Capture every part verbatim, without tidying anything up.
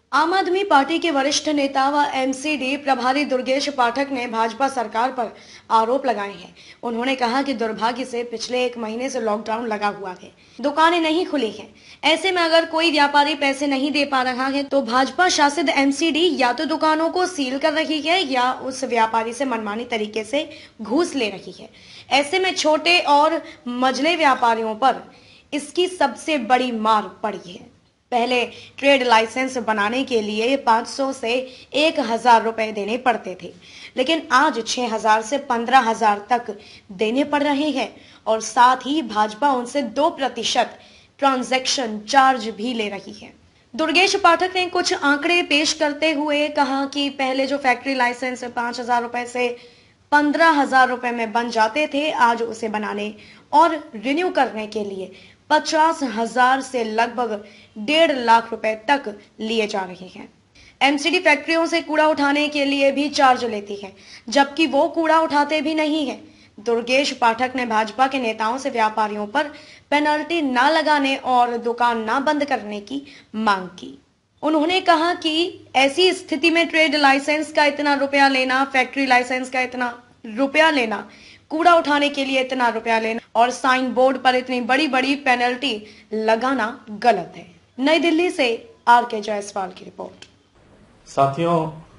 आम आदमी पार्टी के वरिष्ठ नेता व एमसीडी प्रभारी दुर्गेश पाठक ने भाजपा सरकार पर आरोप लगाए हैं। उन्होंने कहा कि दुर्भाग्य से पिछले एक महीने से लॉकडाउन लगा हुआ है, दुकानें नहीं खुली हैं। ऐसे में अगर कोई व्यापारी पैसे नहीं दे पा रहा है तो भाजपा शासित एमसीडी या तो दुकानों को सील कर रही है या उस व्यापारी से मनमानी तरीके से घूस ले रही है। ऐसे में छोटे और मझले व्यापारियों पर इसकी सबसे बड़ी मार पड़ी है। पहले ट्रेड लाइसेंस बनाने के लिए पाँच सौ से एक हजार रुपए देने पड़ते थे, लेकिन आज छह हजार से पंद्रह हजार तक देने पड़ रहे हैं और साथ ही भाजपा उनसे दो प्रतिशत ट्रांजैक्शन चार्ज भी ले रही है। दुर्गेश पाठक ने कुछ आंकड़े पेश करते हुए कहा कि पहले जो फैक्ट्री लाइसेंस पाँच हजार रुपए से पंद्रह हजार रुपए में बन जाते थे, आज उसे बनाने और रिन्यू करने के लिए पचास हजार से लगभग डेढ़ लाख रुपए तक लिए जा रहे हैं। एमसीडी फैक्ट्रियों से कूड़ा उठाने के लिए भी चार्ज लेती है, जबकि वो कूड़ा उठाते भी नहीं है। दुर्गेश पाठक ने भाजपा के नेताओं से व्यापारियों पर पेनल्टी न लगाने और दुकान न बंद करने की मांग की। उन्होंने कहा कि ऐसी स्थिति में ट्रेड लाइसेंस का इतना रुपया लेना, फैक्ट्री लाइसेंस का इतना रुपया लेना, कूड़ा उठाने के लिए इतना रुपया लेना और साइन बोर्ड पर इतनी बड़ी बड़ी पेनल्टी लगाना गलत है। नई दिल्ली से आर के जायसवाल की रिपोर्ट। साथियों,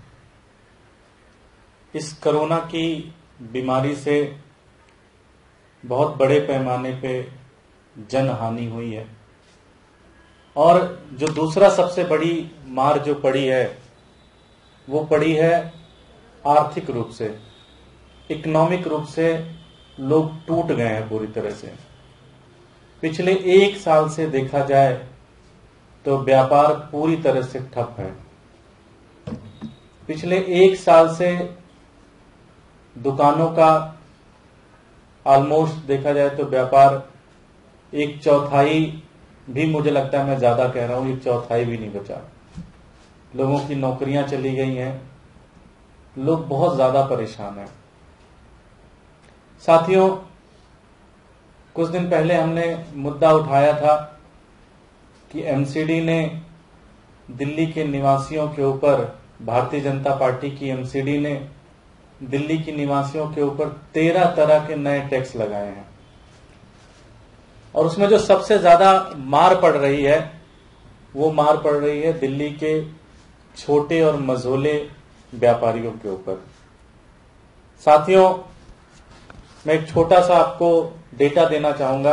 इस कोरोना की बीमारी से बहुत बड़े पैमाने पे जन हानि हुई है और जो दूसरा सबसे बड़ी मार जो पड़ी है वो पड़ी है आर्थिक रूप से, इकोनॉमिक रूप से लोग टूट गए हैं पूरी तरह से। पिछले एक साल से देखा जाए तो व्यापार पूरी तरह से ठप है। पिछले एक साल से दुकानों का ऑलमोस्ट देखा जाए तो व्यापार एक चौथाई भी, मुझे लगता है मैं ज्यादा कह रहा हूं, एक चौथाई भी नहीं बचा। लोगों की नौकरियां चली गई हैं, लोग बहुत ज्यादा परेशान हैं। साथियों, कुछ दिन पहले हमने मुद्दा उठाया था कि एमसीडी ने दिल्ली के निवासियों के ऊपर, भारतीय जनता पार्टी की एमसीडी ने दिल्ली के निवासियों के ऊपर तेरह तरह के नए टैक्स लगाए हैं और उसमें जो सबसे ज्यादा मार पड़ रही है वो मार पड़ रही है दिल्ली के छोटे और मझोले व्यापारियों के ऊपर। साथियों, मैं एक छोटा सा आपको डेटा देना चाहूंगा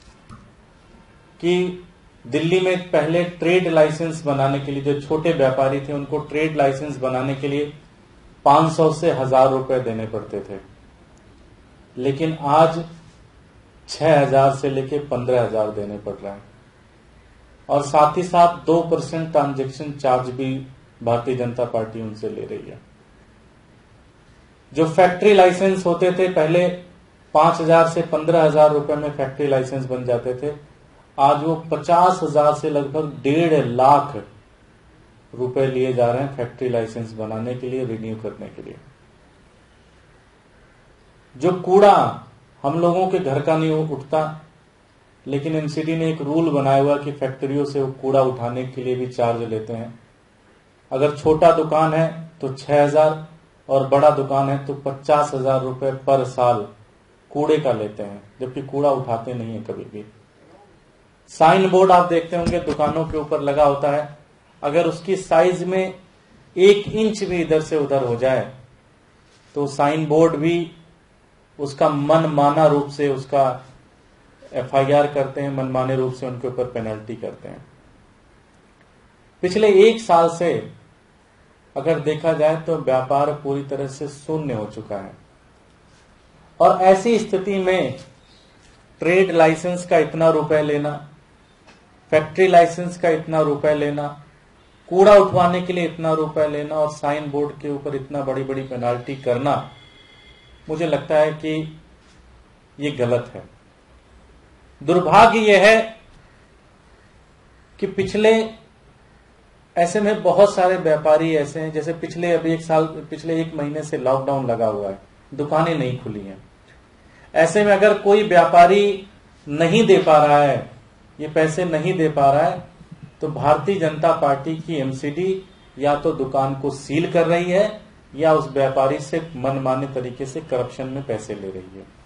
कि दिल्ली में पहले ट्रेड लाइसेंस बनाने के लिए जो छोटे व्यापारी थे उनको ट्रेड लाइसेंस बनाने के लिए पाँच सौ से हजार रुपए देने पड़ते थे, लेकिन आज छह हजार से लेके पंद्रह हजार देने पड़ रहे हैं और साथ ही साथ दो परसेंट ट्रांजेक्शन चार्ज भी भारतीय जनता पार्टी उनसे ले रही है। जो फैक्ट्री लाइसेंस होते थे पहले पांच हजार से पंद्रह हजार रुपए में फैक्ट्री लाइसेंस बन जाते थे, आज वो पचास हजार से लगभग डेढ़ लाख रुपए लिए जा रहे हैं फैक्ट्री लाइसेंस बनाने के लिए, रिन्यू करने के लिए। जो कूड़ा हम लोगों के घर का नहीं उठता, लेकिन एमसीडी ने एक रूल बनाया हुआ कि फैक्ट्रियों से वो कूड़ा उठाने के लिए भी चार्ज लेते हैं। अगर छोटा दुकान है तो छह हजार और बड़ा दुकान है तो पचास हजार रुपए पर साल कूड़े का लेते हैं, जबकि कूड़ा उठाते नहीं है कभी भी। साइन बोर्ड आप देखते होंगे दुकानों के ऊपर लगा होता है, अगर उसकी साइज में एक इंच भी इधर से उधर हो जाए तो साइन बोर्ड भी उसका मनमाना रूप से उसका एफआईआर करते हैं, मनमाने रूप से उनके ऊपर पेनल्टी करते हैं। पिछले एक साल से अगर देखा जाए तो व्यापार पूरी तरह से शून्य हो चुका है और ऐसी स्थिति में ट्रेड लाइसेंस का इतना रुपए लेना, फैक्ट्री लाइसेंस का इतना रुपए लेना, कूड़ा उठवाने के लिए इतना रुपए लेना और साइन बोर्ड के ऊपर इतना बड़ी बड़ी पेनाल्टी करना, मुझे लगता है कि ये गलत है। दुर्भाग्य यह है कि पिछले ऐसे में बहुत सारे व्यापारी ऐसे हैं, जैसे पिछले अभी एक साल पिछले एक महीने से लॉकडाउन लगा हुआ है, दुकानें नहीं खुली हैं। ऐसे में अगर कोई व्यापारी नहीं दे पा रहा है, ये पैसे नहीं दे पा रहा है, तो भारतीय जनता पार्टी की एमसीडी या तो दुकान को सील कर रही है या उस व्यापारी से मनमाने तरीके से करप्शन में पैसे ले रही है।